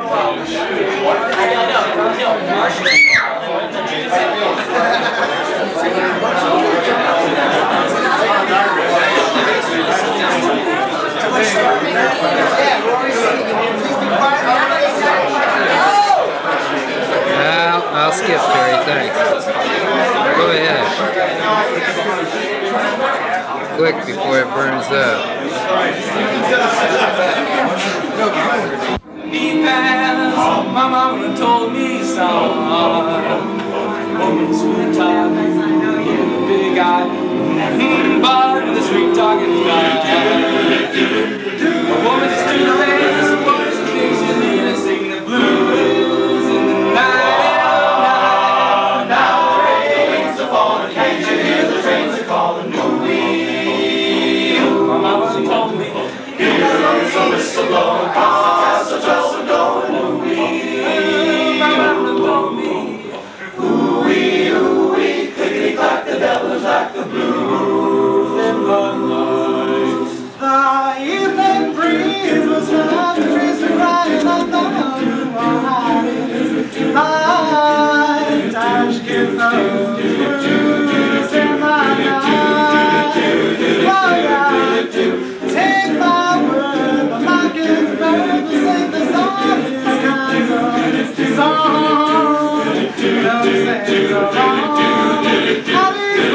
I'll skip, Terry, thanks. Go ahead. Quick before it burns up. My mama told me some woman's sweet talk, big eye, but the sweet talking guy. A woman's two legs, a voice of things you need to sing the blues in the night. Now the rains are falling, can't you hear the trains are calling? Ooh-wee. My mama told me, hear the whistle blowing, cars are just going. Ooh-wee. My mama told me, ooh-wee, ooh-wee, clickety-clack, the devil's like the blues in the night. The evening breeze was round the trees were crying like the moon was high. Tashkent knows blues in my night. Oh yeah, take my word, the mockingbird will sing the song. It's kind of song. Those things are wrong. How do you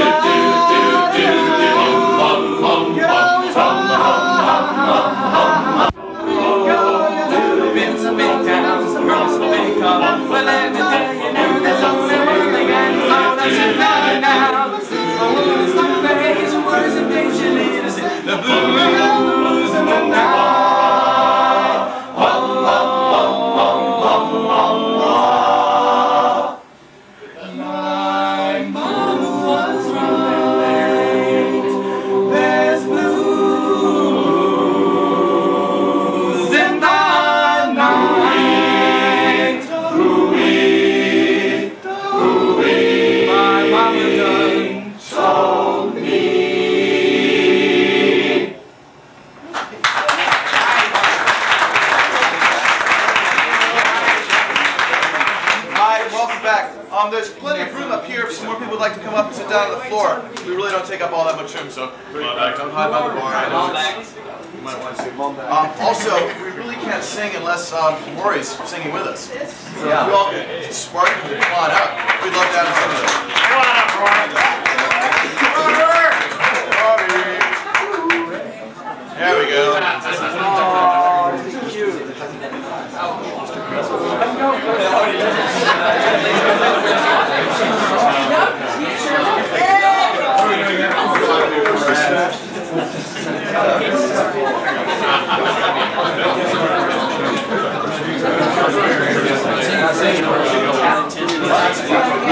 well, let me tell you now, there's only one thing I know that you know now. A woman's two face, words and things you need to see. The blues in the night. Oh, oh, oh, oh, oh, oh. My mama was right. There's blues in the night. My mama done told me. Hi, welcome back. There's plenty of room up here if some more people would like to come up and sit down on the floor. We really don't take up all that much room, so don't hide by the bar. You might want to see. Also, we really can't sing unless Rory's singing with us. So if we all could spark and come on up, we'd love to have him sing with us. Come on up, Rory. There we go. Oh,